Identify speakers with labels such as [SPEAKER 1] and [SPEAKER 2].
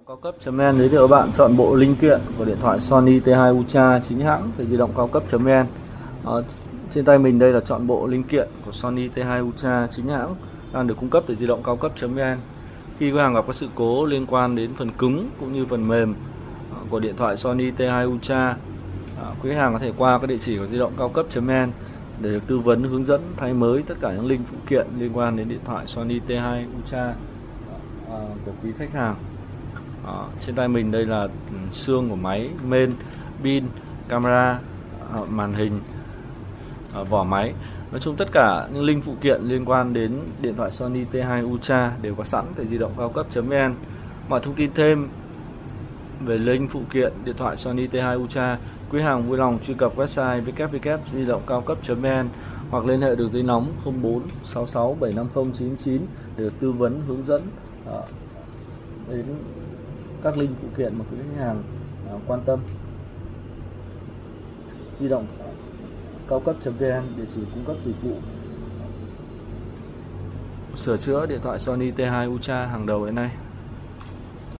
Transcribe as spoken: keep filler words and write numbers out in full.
[SPEAKER 1] Cao cấp.vn giới thiệu các bạn chọn bộ linh kiện của điện thoại Sony T hai Ultra chính hãng từ di động cao cấp.vn. Ờ, trên tay mình đây là chọn bộ linh kiện của Sony T hai Ultra chính hãng đang được cung cấp từ di động cao cấp.vn. Khi khách hàng gặp các sự cố liên quan đến phần cứng cũng như phần mềm của điện thoại Sony T hai Ultra, quý khách hàng có thể qua các địa chỉ của di động cao cấp.vn để được tư vấn hướng dẫn thay mới tất cả những linh phụ kiện liên quan đến điện thoại Sony T hai Ultra của quý khách hàng. Đó, trên tay mình đây là xương của máy, main, pin, camera, màn hình, vỏ máy. Nói chung tất cả những linh phụ kiện liên quan đến điện thoại Sony T hai Ultra đều có sẵn tại di động cao cấp.vn. Mọi thông tin thêm về linh phụ kiện điện thoại Sony T hai Ultra, quý hàng vui lòng truy cập website w w w chấm di động cao cấp.vn hoặc liên hệ đường dây nóng không bốn sáu sáu bảy năm không chín chín để được tư vấn hướng dẫn đến các linh phụ kiện mà quý khách hàng uh, quan tâm. Di động cao cấp.vn, địa chỉ cung cấp dịch vụ sửa chữa điện thoại Sony T hai Ultra hàng đầu hiện nay.